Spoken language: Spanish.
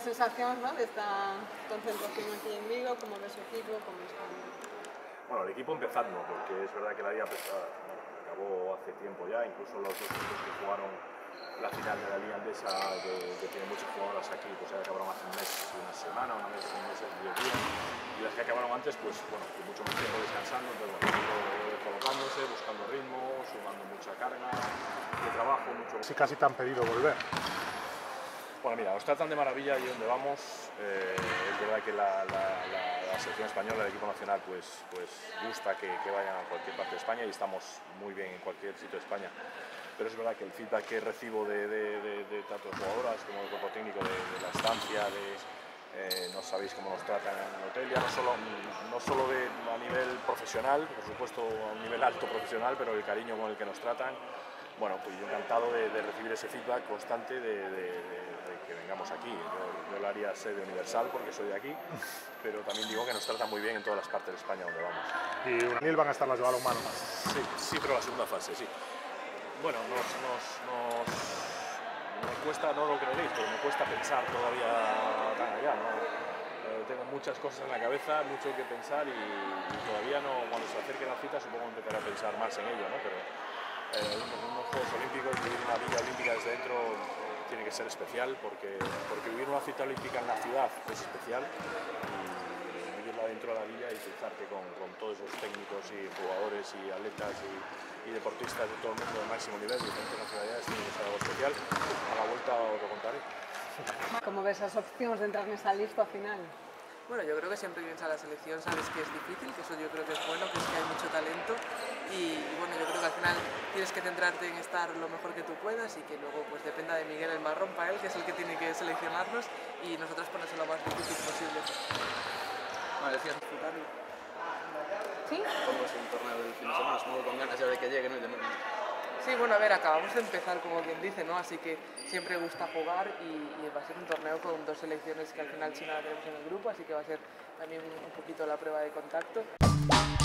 sensación, ¿no?, de esta concentración aquí en Vigo? ¿Cómo ves su equipo? ¿Cómo está? Bueno, el equipo empezando, porque es verdad que la liga acabó hace tiempo ya, incluso los dos equipos que jugaron la final de la Liga Andesa, que tiene muchas jugadoras aquí, pues ya acabaron hace un mes, una semana, un mes, 10 días, y las que acabaron antes, pues bueno, con mucho más tiempo descansando, entonces bueno, colocándose, buscando ritmo, sumando mucha carga de trabajo, mucho... Sí, casi te han pedido volver. Bueno, mira, nos tratan de maravilla allí donde vamos. Es verdad que la selección española, el equipo nacional, pues gusta que vayan a cualquier parte de España y estamos muy bien en cualquier sitio de España. Pero es verdad que el feedback que recibo de tanto jugadoras como del cuerpo técnico de la estancia, no sabéis cómo nos tratan en el hotel, ya no solo a nivel profesional, por supuesto a un nivel alto profesional, pero el cariño con el que nos tratan. Bueno, pues yo encantado de recibir ese feedback constante de que vengamos aquí. Yo lo haría sede universal porque soy de aquí, pero también digo que nos tratan muy bien en todas las partes de España donde vamos. Y unil van a estar las de balonmano. Sí, pero la segunda fase, sí. Bueno, me cuesta, no lo creeréis, pero me cuesta pensar todavía tan allá, ¿no? Tengo muchas cosas en la cabeza, mucho que pensar y todavía no, cuando se acerque la cita supongo que empezaré a pensar más en ello, ¿no? Pero unos Juegos Olímpicos, vivir una Villa Olímpica desde dentro tiene que ser especial porque vivir una cita olímpica en la ciudad es especial y vivirla dentro de la villa y cruzarte con todos esos técnicos y jugadores y atletas y deportistas de todo el mundo de máximo nivel, de diferentes nacionalidades, tiene que ser algo especial. A la vuelta os lo contaré. ¿Cómo ves esas opciones de entrar en esa lista final? Bueno, yo creo que siempre que vienes a la selección sabes que es difícil, que eso yo creo que es bueno, que es que hay mucho talento y bueno, yo creo que al final tienes que centrarte en estar lo mejor que tú puedas y que luego pues dependa de Miguel el marrón para él, que es el que tiene que seleccionarnos y nosotros ponerse lo más difícil posible. Bueno, decías disfrutarlo. ¿Sí? ¿Cómo es un torneo del fin de semana? Supongo con ganas ya de que llegue, ¿no? Sí, bueno, a ver, acabamos de empezar como quien dice, ¿no? Así que siempre gusta jugar y va a ser un torneo con dos selecciones que al final China la tenemos en el grupo, así que va a ser también un poquito la prueba de contacto.